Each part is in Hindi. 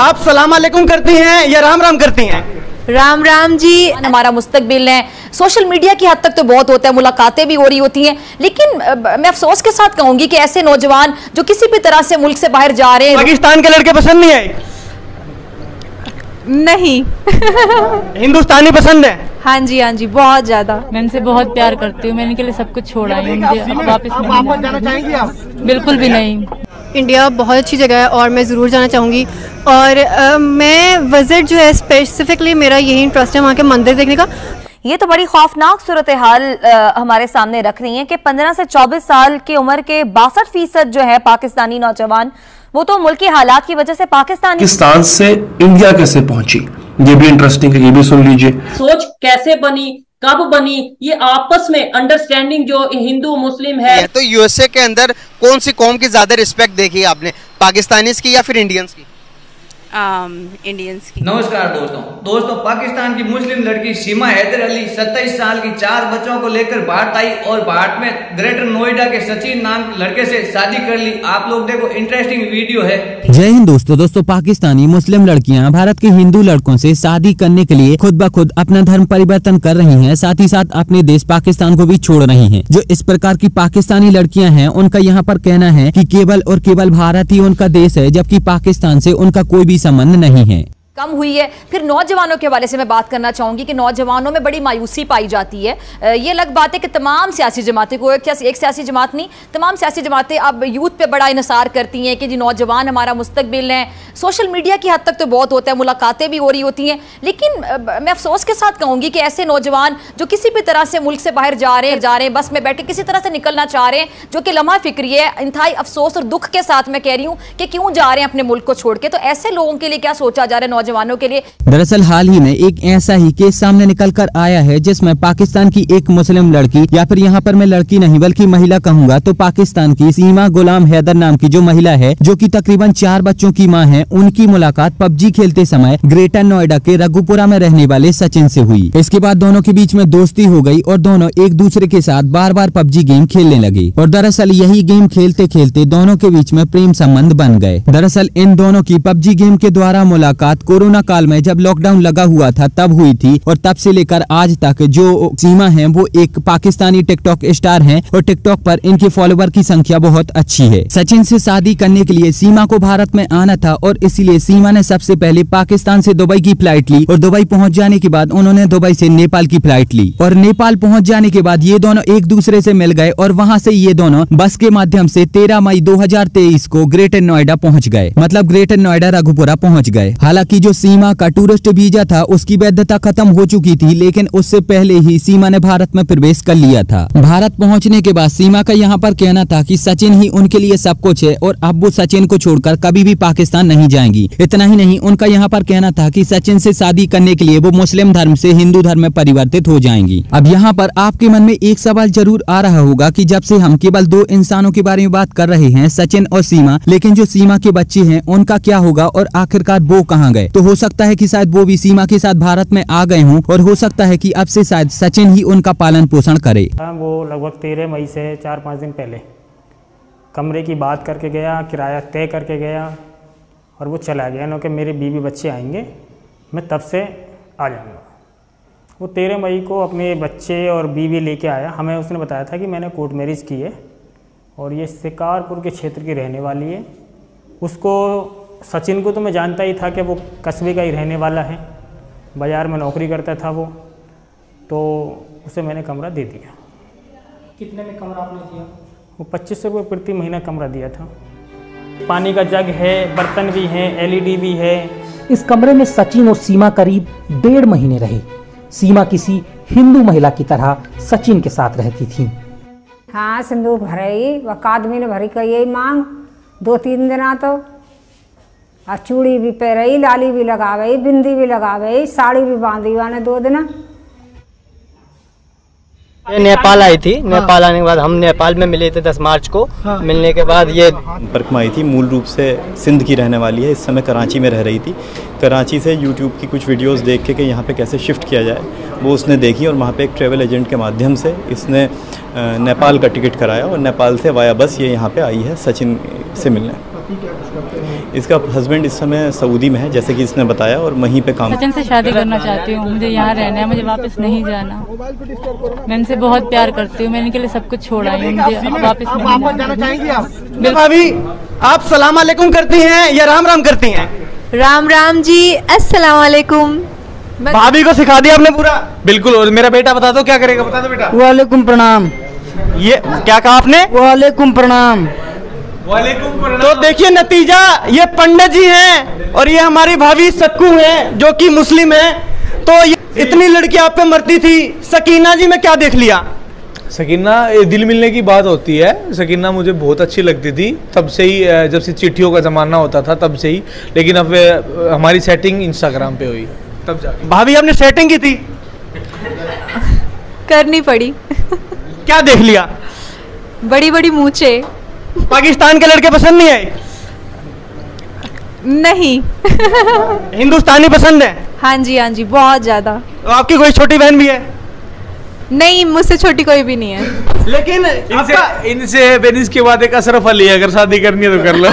आप सलाम अलैकुम करती हैं या राम राम करती हैं? राम राम जी। हमारा मुस्तकबिल है, सोशल मीडिया की हद तक तो बहुत होता है, मुलाकातें भी हो रही होती हैं, लेकिन मैं अफसोस के साथ कहूंगी कि ऐसे नौजवान जो किसी भी तरह से मुल्क से बाहर जा रहे हैं। पाकिस्तान के लड़के पसंद नहीं आए? नहीं। हिंदुस्तानी पसंद है? हाँ जी, बहुत ज्यादा। मैं इनसे बहुत प्यार करती हूँ, मैं इनके लिए सब कुछ छोड़ा है, मुझे वापस जाना चाहेंगी आप? बिल्कुल भी नहीं। इंडिया बहुत अच्छी जगह है और मैं ज़रूर जाना चाहूँगी। और मैं विज़िट जो है स्पेसिफिकली मेरा यही इंटरेस्ट है वहाँ के मंदिर देखने का। ये तो बड़ी खौफनाक सूरत हाल हमारे सामने रख रही है कि 15 से 24 साल की उम्र के 62% जो है पाकिस्तानी नौजवान, वो तो मुल्क के हालात की वजह से पाकिस्तान से इंडिया कैसे पहुंची, ये भी इंटरेस्टिंग है, ये भी सुन लीजिए। सोच कैसे बनी, कब बनी, ये आपस में अंडरस्टैंडिंग जो हिंदू मुस्लिम है। तो यूएसए के अंदर कौन सी कौम की ज्यादा रिस्पेक्ट देखी आपने, पाकिस्तानीज की या फिर इंडियंस की? इंडियंस की। नमस्कार दोस्तों, पाकिस्तान की मुस्लिम लड़की सीमा हैदर अली 27 साल की 4 बच्चों को लेकर भारत आई और भारत में ग्रेटर नोएडा के सचिन नाम के लड़के से शादी कर ली। आप लोग देखो, इंटरेस्टिंग वीडियो है। जय हिंद दोस्तों, पाकिस्तानी मुस्लिम लड़कियां भारत के हिंदू लड़कों से शादी करने के लिए खुद ब खुद अपना धर्म परिवर्तन कर रही हैं, साथ ही साथ अपने देश पाकिस्तान को भी छोड़ रही हैं। जो इस प्रकार की पाकिस्तानी लड़कियां हैं, उनका यहाँ पर कहना है कि केवल और केवल भारत ही उनका देश है, जबकि पाकिस्तान से उनका कोई भी संबंध नहीं है। कम हुई है। फिर नौजवानों के हवाले से मैं बात करना चाहूंगी कि नौजवानों में बड़ी मायूसी पाई जाती है। ये अलग बात है कि तमाम सियासी जमातें, को एक सियासी जमात नहीं, तमाम सियासी जमातें अब यूथ पे बड़ा इनसार करती हैं कि जी नौजवान हमारा मुस्तकबिल है। सोशल मीडिया की हद तक तो बहुत होता है, मुलाकातें भी हो रही होती हैं, लेकिन मैं अफसोस के साथ कहूंगी कि ऐसे नौजवान जो किसी भी तरह से मुल्क से बाहर जा रहे हैं, बस में बैठे किसी तरह से निकलना चाह रहे हैं, जो कि लम्हा फिक्री है। इंतहाई अफसोस और दुख के साथ मैं कह रही हूँ कि क्यों जा रहे हैं अपने मुल्क को छोड़ के। तो ऐसे लोगों के लिए क्या सोचा जा रहा है, नौजवानों के लिए? दरअसल हाल ही में एक ऐसा ही केस सामने निकल कर आया है, जिसमें पाकिस्तान की एक मुस्लिम लड़की, या फिर यहाँ पर मैं लड़की नहीं बल्कि महिला कहूँगा, तो पाकिस्तान की सीमा गुलाम हैदर नाम की जो महिला है, जो कि तकरीबन 4 बच्चों की मां है, उनकी मुलाकात पबजी खेलते समय ग्रेटर नोएडा के रघुपुरा में रहने वाले सचिन से हुई। इसके बाद दोनों के बीच में दोस्ती हो गई और दोनों एक दूसरे के साथ बार बार पबजी गेम खेलने लगे और दरअसल यही गेम खेलते खेलते दोनों के बीच में प्रेम संबंध बन गए। दरअसल इन दोनों की पबजी गेम के द्वारा मुलाकात कोरोना काल में जब लॉकडाउन लगा हुआ था तब हुई थी, और तब से लेकर आज तक जो सीमा है वो एक पाकिस्तानी टिकटॉक स्टार हैं और टिकटॉक पर इनके फॉलोवर की संख्या बहुत अच्छी है। सचिन से शादी करने के लिए सीमा को भारत में आना था और इसीलिए सीमा ने सबसे पहले पाकिस्तान से दुबई की फ्लाइट ली और दुबई पहुंच जाने के बाद उन्होंने दुबई से नेपाल की फ्लाइट ली और नेपाल पहुंच जाने के बाद ये दोनों एक दूसरे से मिल गए और वहां से ये दोनों बस के माध्यम से 13 मई 2023 को ग्रेटर नोएडा पहुंच गए, मतलब ग्रेटर नोएडा रघुपुरा पहुंच गए। हालांकि जो सीमा का टूरिस्ट वीजा था उसकी वैधता खत्म हो चुकी थी, लेकिन उससे पहले ही सीमा ने भारत में प्रवेश कर लिया था। भारत पहुंचने के बाद सीमा का यहाँ पर कहना था कि सचिन ही उनके लिए सब कुछ है और अब वो सचिन को छोड़कर कभी भी पाकिस्तान नहीं जाएंगी। इतना ही नहीं, उनका यहाँ पर कहना था कि सचिन से शादी करने के लिए वो मुस्लिम धर्म से हिंदू धर्म में परिवर्तित हो जाएंगी। अब यहाँ पर आपके मन में एक सवाल जरूर आ रहा होगा कि जब से हम केवल 2 इंसानों के बारे में बात कर रहे हैं, सचिन और सीमा, लेकिन जो सीमा के बच्चे हैं उनका क्या होगा और आखिरकार वो कहाँ गए? तो हो सकता है कि शायद वो भी सीमा के साथ भारत में आ गए हों और हो सकता है कि अब से शायद सचिन ही उनका पालन पोषण करे। वो लगभग 13 मई से 4-5 दिन पहले कमरे की बात करके गया, किराया तय करके गया और वो चला गया ना कि मेरे बीवी बच्चे आएंगे, मैं तब से आ जाऊंगा। वो 13 मई को अपने बच्चे और बीवी लेके आया। हमें उसने बताया था कि मैंने कोर्ट मैरिज की है और ये शिकारपुर के क्षेत्र की रहने वाली है। उसको, सचिन को तो मैं जानता ही था कि वो कस्बे का ही रहने वाला है, बाज़ार में नौकरी करता था वो, तो उसे मैंने कमरा दे दिया। कितने में कमरा आपने दिया? वो 2500 रुपये प्रति महीना कमरा दिया था। पानी का जग है, बर्तन भी हैं, LED भी है। इस कमरे में सचिन और सीमा करीब 1.5 महीने रहे। सीमा किसी हिंदू महिला की तरह सचिन के साथ रहती थी। हाँ, सिंदूर भरे, वह आदमी ने भरी का यही मांग 2-3 दिन तो, और चूड़ी भी पहरे, लाली भी लगावे, बिंदी भी लगावे, साड़ी भी बांधी वाने 2 दिन। ये नेपाल आई थी। नेपाल आने के बाद हम नेपाल में मिले थे 10 मार्च को। मिलने के बाद ये संपर्क में आई थी। मूल रूप से सिंध की रहने वाली है, इस समय कराची में रह रही थी। कराची से यूट्यूब की कुछ वीडियोस देख के कि यहाँ पे कैसे शिफ्ट किया जाए वो उसने देखी और वहाँ पे एक ट्रैवल एजेंट के माध्यम से इसने नेपाल का टिकट कराया और नेपाल से वाया बस ये यहाँ पे आई है सचिन से मिलने। पति क्या कुछ करते हैं? इसका हस्बैंड इस समय सऊदी में है, जैसे कि इसने बताया, और वहीं पे काम। सचिन से शादी करना चाहती हूँ, मुझे यहाँ रहना है, मुझे वापस नहीं जाना। मैं इनसे बहुत प्यार करती हूँ, मैं इनके लिए सब कुछ छोड़ आई हूँ, मुझे वापस नहीं जाना चाहेंगी आप? भाभी आप सलाम अलैकुम करती हैं या राम राम करती हैं? राम राम जी, अस्सलाम वालेकुम। भाभी को सिखा दिया आपने पूरा? बिल्कुल। और मेरा बेटा बता दो क्या करेगा, बता दो बेटा। वालेकुम प्रणाम। ये क्या कहा आपने? वालेकुम प्रणाम। वालेकुम प्रणाम। तो देखिए नतीजा, ये पंडित जी हैं और ये हमारी भाभी सक्कू हैं जो कि मुस्लिम है। तो इतनी लड़की आप पे मरती थी, सकीना जी में क्या देख लिया? सकीना दिल मिलने की बात होती है। सकीना मुझे बहुत अच्छी लगती थी तब से ही, जब से चिट्ठियों का जमाना होता था तब से ही। लेकिन अब हमारी सेटिंग इंस्टाग्राम पे हुई तब जाके। भाभी आपने सेटिंग की थी? करनी पड़ी। क्या देख लिया? बड़ी बड़ी मूंछे। पाकिस्तान के लड़के पसंद नहीं आए? नहीं। हिंदुस्तानी पसंद है? हाँ जी हाँ जी, बहुत ज्यादा। तो आपकी कोई छोटी बहन भी है? नहीं, मुझसे छोटी कोई भी नहीं है। लेकिन इनसे बेनिस के बाद एक अशरफ अली है, अगर शादी करनी है तो कर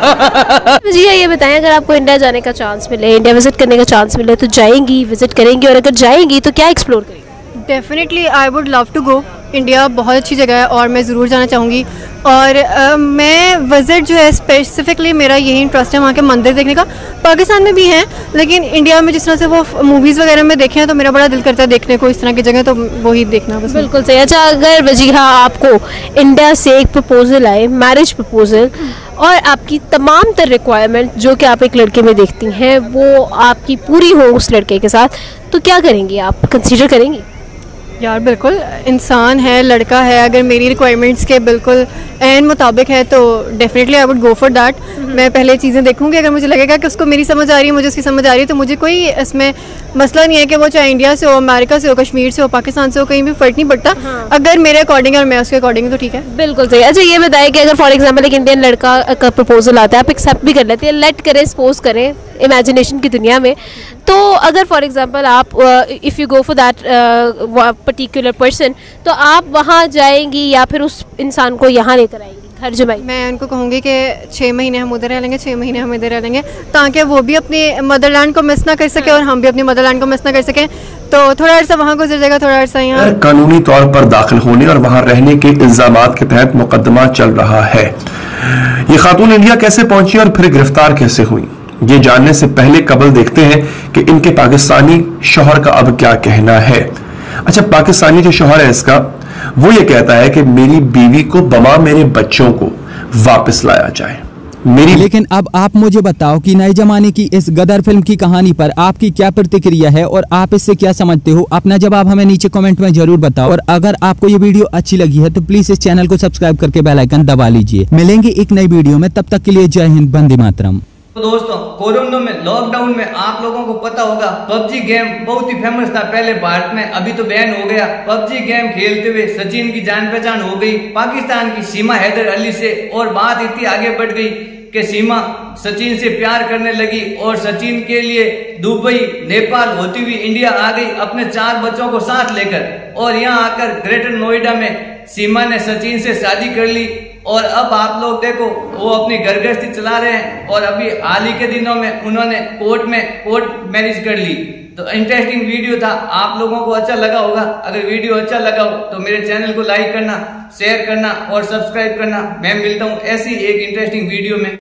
लो। जी ये बताएं, अगर आपको इंडिया जाने का चांस मिले, इंडिया विजिट करने का चांस मिले, तो जाएंगी, विजिट करेंगी? और अगर जाएंगी तो क्या एक्सप्लोर करेंगी? Definitely I would love to go. India बहुत अच्छी जगह है और मैं ज़रूर जाना चाहूँगी। और मैं विज़िट जो है स्पेसिफिकली मेरा यही इंटरेस्ट है वहाँ के मंदिर देखने का। पाकिस्तान में भी हैं, लेकिन इंडिया में जिस तरह से वो मूवीज़ वगैरह में देखे हैं तो मेरा बड़ा दिल करता है देखने को इस तरह की जगह, तो वही देखना बस। बिल्कुल सही। अच्छा, अगर वजीहा आपको इंडिया से एक प्रपोजल आए, मैरिज प्रपोजल, और आपकी तमाम तर रिक्वायरमेंट जो कि आप एक लड़के में देखती हैं वो आपकी पूरी हो उस लड़के के साथ, तो क्या करेंगी आप? कंसीडर करेंगी? यार बिल्कुल, इंसान है, लड़का है, अगर मेरी रिक्वायरमेंट्स के बिल्कुल एन मुताबिक है तो definitely I would go for that. मैं पहले चीज़ें देखूंगी, अगर मुझे लगेगा कि उसको मेरी समझ आ रही है, मुझे उसकी समझ आ रही है, तो मुझे कोई इसमें मसला नहीं है कि वो चाहे इंडिया से हो, अमेरिका से हो, कश्मीर से हो, पाकिस्तान से हो, कहीं भी फ़र्क नहीं पड़ता। अगर मेरे अकॉर्डिंग और मैं उसके अकॉर्डिंग तो ठीक है। बिल्कुल सही। अच्छा ये बताएं कि अगर फॉर एग्जाम्पल एक इंडियन लड़का का प्रपोजल आता है, आप एक्सेप्ट भी कर लेते हैं, लेट करें, सपोज करें इमेजिनेशन की दुनिया में, तो अगर फॉर एग्जांपल आप if you go for that particular person, तो आप वहाँ जाएंगी या फिर उस इंसान को यहाँ लेकर आएंगी घर जमाई? मैं उनको कहूँगी कि 6 महीने हम उधर रह लेंगे, 6 महीने हम इधर रह लेंगे, ताकि वो भी अपने मदरलैंड को मिस ना कर सके और हम भी अपने मदरलैंड को मिस ना कर सकें। तो थोड़ा अर्सा वहाँ गुजर जाएगा, थोड़ा अर्सा यहाँ। कानूनी तौर पर दाखिल होने और वहाँ रहने के इल्जामात के तहत मुकदमा चल रहा है। ये खातून इंडिया कैसे पहुंची और फिर गिरफ्तार कैसे हुई, ये जानने से पहले कबल देखते हैं कि इनके पाकिस्तानी शौहर का अब क्या कहना है। अच्छा, पाकिस्तानी जो शौहर है इसका, वो ये कहता है कि मेरी बीवी को बमा मेरे बच्चों को वापस लाया जाए। लेकिन अब आप मुझे बताओ कि नए जमाने की इस गदर फिल्म की कहानी पर आपकी क्या प्रतिक्रिया है और आप इससे क्या समझते हो? अपना जवाब हमें नीचे कमेंट में जरूर बताओ। और अगर आपको ये वीडियो अच्छी लगी है तो प्लीज इस चैनल को सब्सक्राइब करके बेल आइकन दबा लीजिए। मिलेंगे एक नई वीडियो में, तब तक के लिए जय हिंद, वंदे मातरम। तो दोस्तों, कोरोना में, लॉकडाउन में आप लोगों को पता होगा पबजी गेम बहुत ही फेमस था पहले भारत में, अभी तो बैन हो गया। पबजी गेम खेलते हुए सचिन की जान पहचान हो गई पाकिस्तान की सीमा हैदर अली से, और बात इतनी आगे बढ़ गई कि सीमा सचिन से प्यार करने लगी और सचिन के लिए दुबई, नेपाल होती हुई इंडिया आ गई अपने 4 बच्चों को साथ लेकर, और यहाँ आकर ग्रेटर नोएडा में सीमा ने सचिन से शादी कर ली। और अब आप लोग देखो वो अपनी घर गृहस्थी चला रहे हैं, और अभी हाल ही के दिनों में उन्होंने कोर्ट मैरिज कर ली। तो इंटरेस्टिंग वीडियो था, आप लोगों को अच्छा लगा होगा। अगर वीडियो अच्छा लगा हो तो मेरे चैनल को लाइक करना, शेयर करना और सब्सक्राइब करना। मैं मिलता हूँ ऐसी एक इंटरेस्टिंग वीडियो में।